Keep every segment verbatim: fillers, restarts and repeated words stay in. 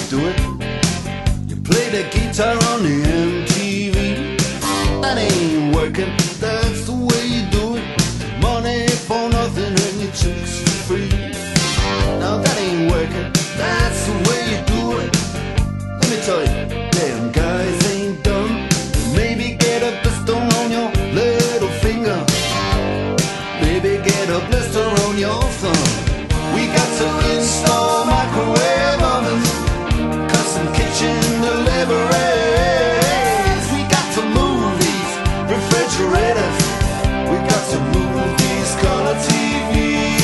do it. You play the guitar on the M T V. That ain't working, that's the way you do it. Money for nothing and your chicks for free. Now that ain't working, that's the way you do it. Let me tell you, damn guys ain't dumb. Maybe get a blister on your little finger. Maybe get a blister on your thumb. We got to install microwave ovens, custom kitchen deliveries. We got to move these refrigerators. We got to move these color T Vs.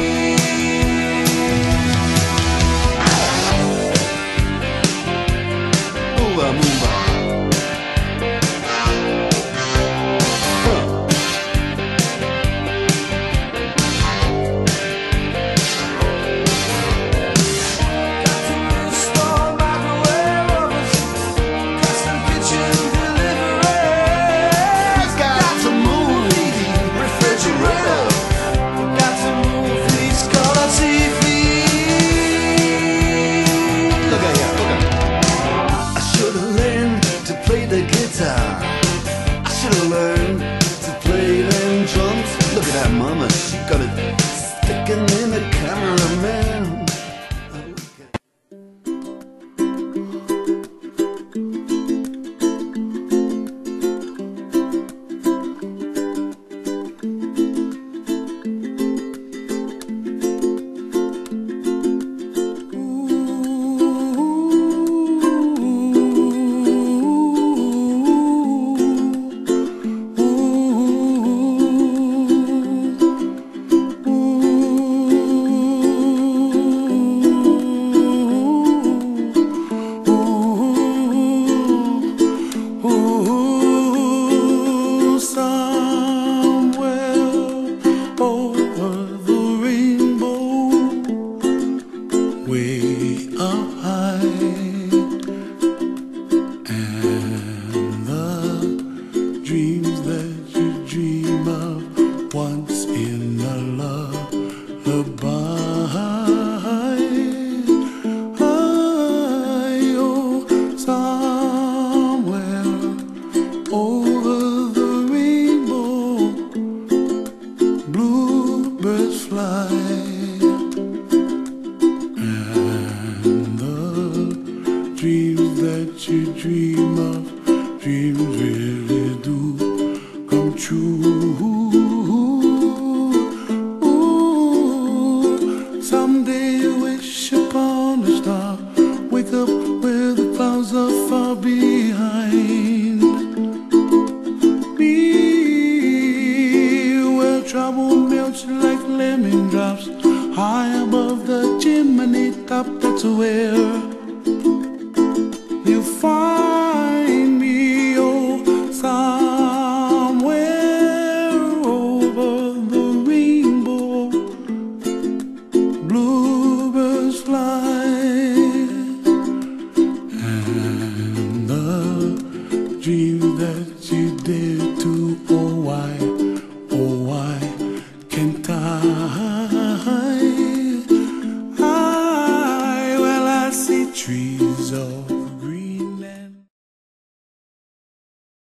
Move on, move on. I should've learned to play them drums. Look at that mama, she got it sticking in the cameraman. Dreams that you dream of once in a lullaby. Oh, somewhere over the rainbow, bluebirds fly, and the dreams that you dream of, dreams really do come true. Ooh, someday you wish upon a star, wake up where the clouds are far behind me, where trouble melts like lemon drops high above the chimney top. That's where you find me. Somewhere over the rainbow, bluebirds fly, and the dream that you dare to, oh why